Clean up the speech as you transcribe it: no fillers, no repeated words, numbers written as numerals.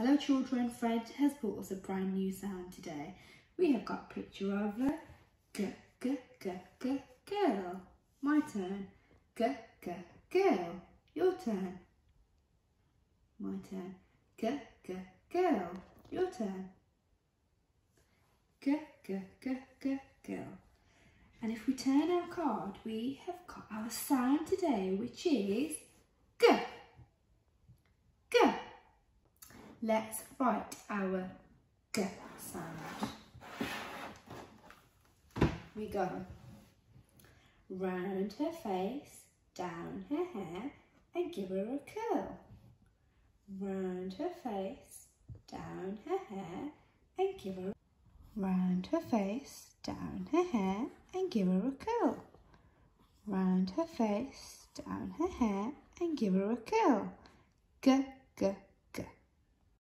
Hello children, Fred has brought us a brand new sound today. We have got a picture of a girl. My turn. Girl. Your turn. My turn. Girl. Your turn. Girl. And if we turn our card, we have got our sound today, which is G. Let's write our G sound. We go round her face, down her hair, and give her a curl. Round her face, down her hair, and give her round her face, down her hair, and give her a curl. Round her face, down her hair, and give her a curl. G.